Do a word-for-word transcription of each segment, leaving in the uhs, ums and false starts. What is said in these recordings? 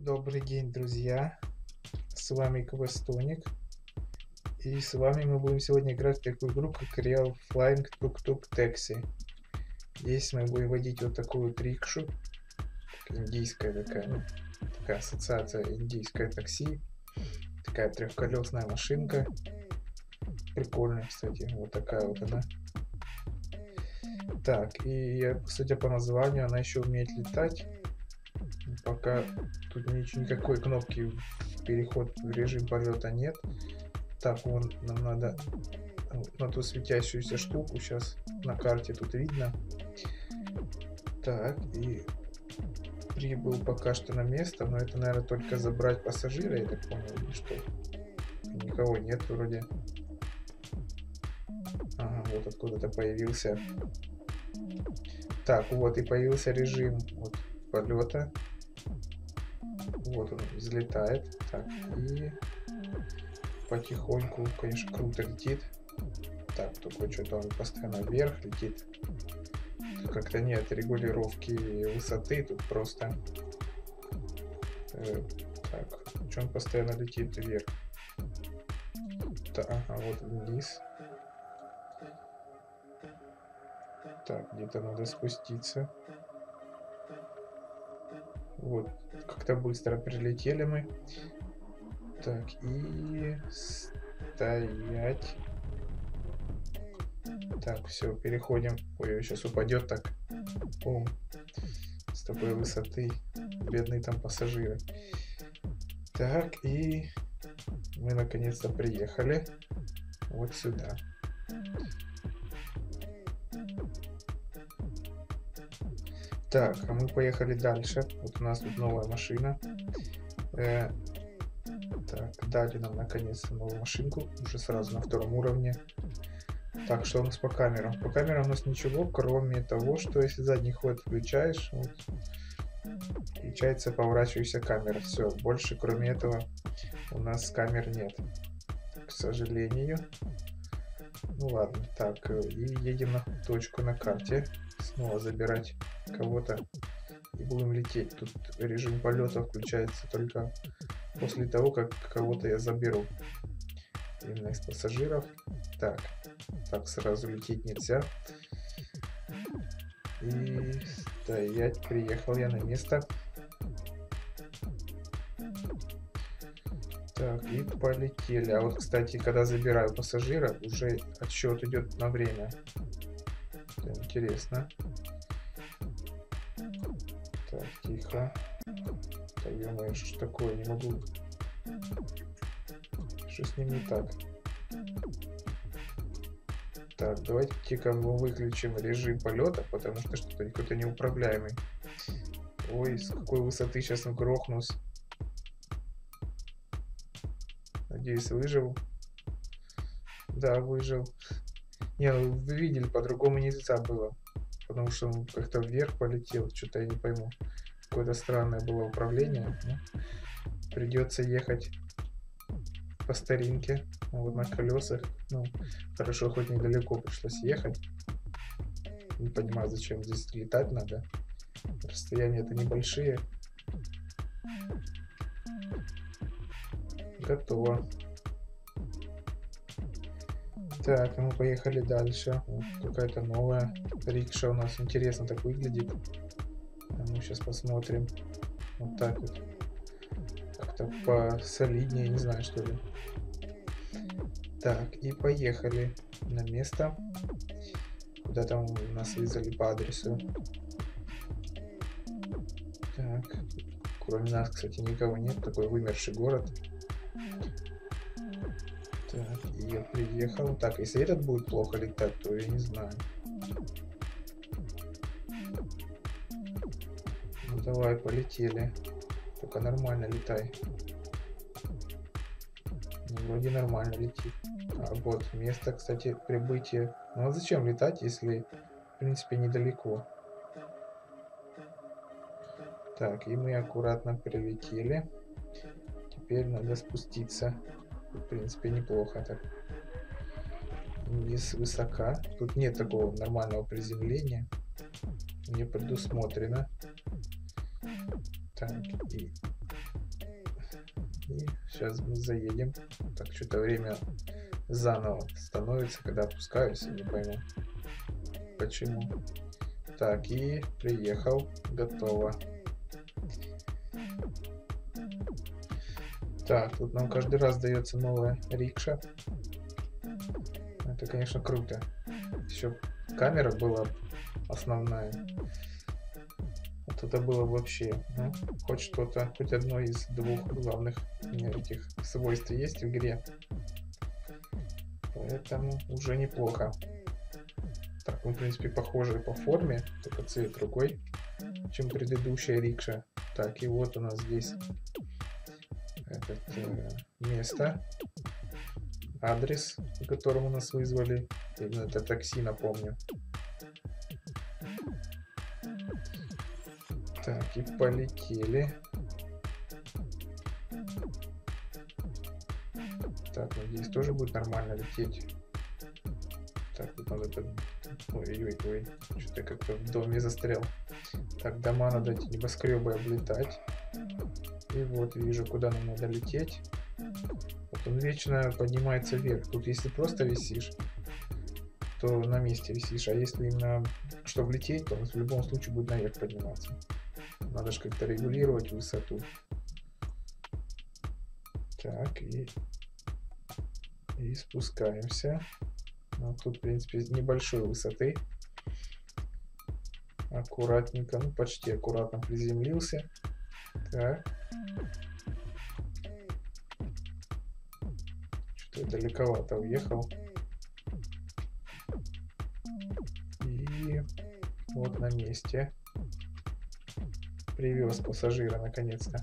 Добрый день, друзья! С вами Квестоник. И с вами мы будем сегодня играть в такую игру, как Real Flying Tuk Tuk Taxi. Здесь мы будем водить вот такую вот рикшу. Индийская такая, ну, такая ассоциация индийское такси. Такая трехколесная машинка. Прикольная, кстати. Вот такая вот она. Так, и судя по названию, она еще умеет летать. Пока тут ничего, никакой кнопки в переход в режим полета нет. Так, вон нам надо на ту светящуюся штуку. Сейчас на карте тут видно. Так, и прибыл пока что на место. Но это, наверное, только забрать пассажира, я так понял, или что? Никого нет вроде. Ага, вот откуда-то появился. Так, вот и появился режим вот, полета. Вот он взлетает. Так, и потихоньку, конечно, круто летит. Так, только что-то он постоянно вверх летит. Как-то нет регулировки высоты, тут просто э, так, что он постоянно летит вверх. Так, ага, вот вниз. Так, где-то надо спуститься. Вот, как-то быстро прилетели мы. Так, и стоять. Так, все, переходим. Ой, сейчас упадет так. О, с такой высоты. Бедные там пассажиры. Так, и мы наконец-то приехали вот сюда. Так, а мы поехали дальше. Вот у нас тут новая машина. Э, так, дали нам наконец-то новую машинку. Уже сразу на втором уровне. Так, что у нас по камерам? По камерам у нас ничего, кроме того, что если задний ход включаешь, вот, включается поворачивающаяся камера. Все, больше кроме этого у нас камер нет, к сожалению. Ну ладно, так, и едем на точку на карте. Снова забирать кого-то и будем лететь. Тут режим полета включается только после того, как кого-то я заберу. Именно из пассажиров. Так, так сразу лететь нельзя. И стоять, приехал я на место. Так, и полетели. А вот, кстати, когда забираю пассажира, уже отсчет идет на время. Это интересно. Так, тихо. Да ё-моё, что ж такое, не могу. Что с ним не так? Так, давайте-ка мы выключим режим полета, потому что что-то какой-то неуправляемый. Ой, с какой высоты сейчас грохнусь. Надеюсь, выжил. Да, выжил. Не, ну вы видели, по-другому нельзя было. Потому что он как-то вверх полетел. Что-то я не пойму. Какое-то странное было управление. Ну, придется ехать по старинке. Вот на колесах. Ну, хорошо, хоть недалеко пришлось ехать. Не понимаю, зачем здесь летать надо. Расстояния это небольшие. Готово. Так, мы поехали дальше. Какая-то новая рикша у нас. Интересно так выглядит. Мы сейчас посмотрим. Вот так вот. Как-то посолиднее, не знаю, что ли. Так, и поехали на место. Куда там нас вызвали по адресу. Так. Кроме нас, кстати, никого нет. Такой вымерший город. Так, и я приехал. Так, если этот будет плохо летать, то я не знаю. Ну давай, полетели. Только нормально летай. Ну, вроде нормально летит. А вот место, кстати, прибытия. Ну а зачем летать, если, в принципе, недалеко? Так, и мы аккуратно прилетели. Теперь надо спуститься. В принципе, неплохо так. Вниз высока. Тут нет такого нормального приземления. Не предусмотрено. Так, и И сейчас мы заедем. Так, что-то время заново становится, когда опускаюсь, я не пойму почему. Так, и приехал. Готово. Так, тут нам каждый раз дается новая рикша. Это, конечно, круто. Еще камера была основная. Вот это было вообще, ну, хоть что-то, хоть одно из двух главных этих свойств есть в игре. Поэтому уже неплохо. Так, мы, в принципе, похожи по форме, только цвет другой, чем предыдущая рикша. Так, и вот у нас здесь это э, место, адрес, по которому нас вызвали. Именно это такси, напомню. Так, и полетели. Так, надеюсь, тоже будет нормально лететь. Так, тут надо... Ой-ой-ой, что-то я как-то в доме застрял. Так, дома надо эти небоскребы облетать. И вот вижу, куда нам надо лететь. Вот он вечно поднимается вверх. Тут если просто висишь, то на месте висишь. А если именно, чтобы лететь, то он в любом случае будет наверх подниматься. Надо же как-то регулировать высоту. Так, и, и спускаемся. Ну, тут, в принципе, небольшой высоты. Аккуратненько, ну почти аккуратно приземлился. Так. Что-то я далековато уехал. И вот на месте. Привез пассажира наконец-то.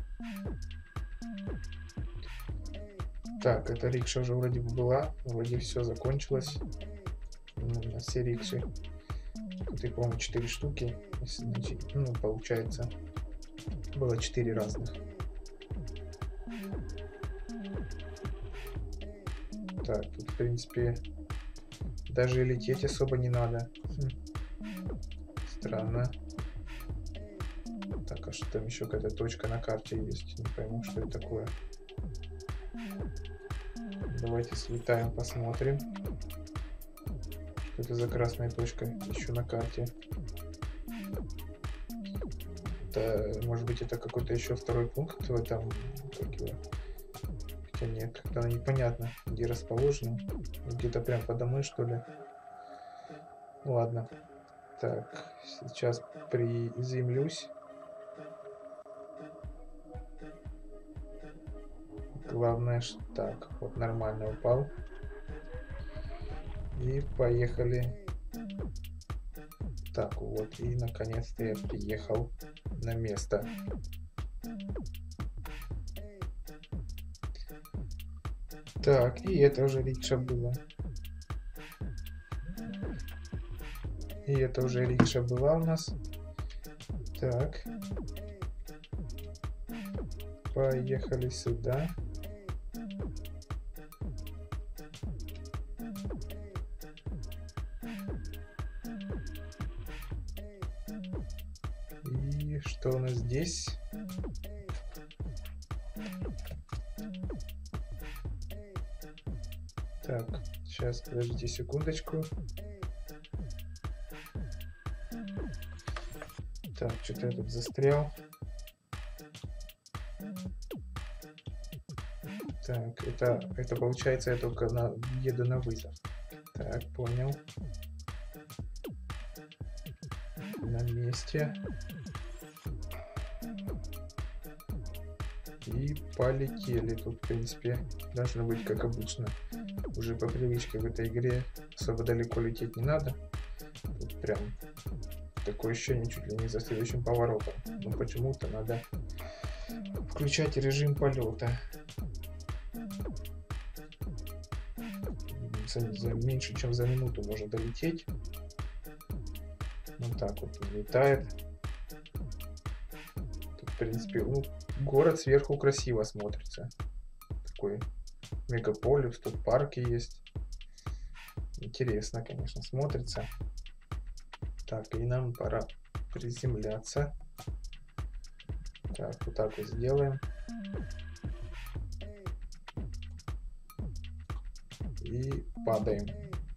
Так, эта рикша уже вроде бы была, вроде все закончилось. На все рикши. Тут их, по-моему, четыре штуки. Значит, ну, получается, было четыре разных. Так, тут, в принципе, даже лететь особо не надо. Хм. Странно. Так, а что там еще какая-то точка на карте есть? Не пойму, что это такое. Давайте слетаем, посмотрим. Что это за красная точка еще на карте? Это, может быть, это какой-то еще второй пункт в этом. Хотя нет, как-то оно непонятно, где расположено. Где-то прям подо мной, что ли. Ладно. Так, сейчас приземлюсь. Главное, что так, вот нормально упал. И поехали. Так, вот, и наконец-то я приехал на место. Так, и это уже рикша была. И это уже рикша была у нас. Так. Поехали сюда. И что у нас здесь? Так, сейчас, подождите секундочку. Так, что-то я тут застрял. Так, это, это получается, я только на, еду на вызов. Так, понял. На месте. И полетели. Тут, в принципе, должно быть как обычно. Уже по привычке в этой игре особо далеко лететь не надо. Тут прям такое ощущение чуть ли не за следующим поворотом. Но почему-то надо включать режим полета. За, за меньше чем за минуту можно долететь. Вот так вот он летает. Тут, в принципе, ну, город сверху красиво смотрится. Такой мегаполис, тут парки есть. Интересно, конечно, смотрится. Так, и нам пора приземляться. Так, вот так вот сделаем. и падаем.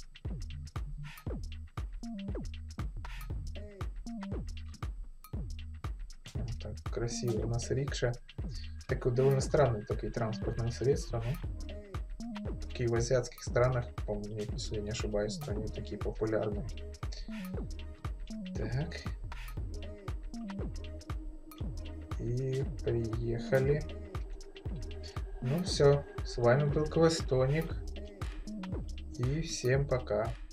Вот так красиво. У нас рикша. Такое довольно странное такое транспортное средство. Ну, такие в азиатских странах, по-моему, если я не ошибаюсь, то они такие популярные. Так. И приехали. Ну все, с вами был Квестоник. И всем пока.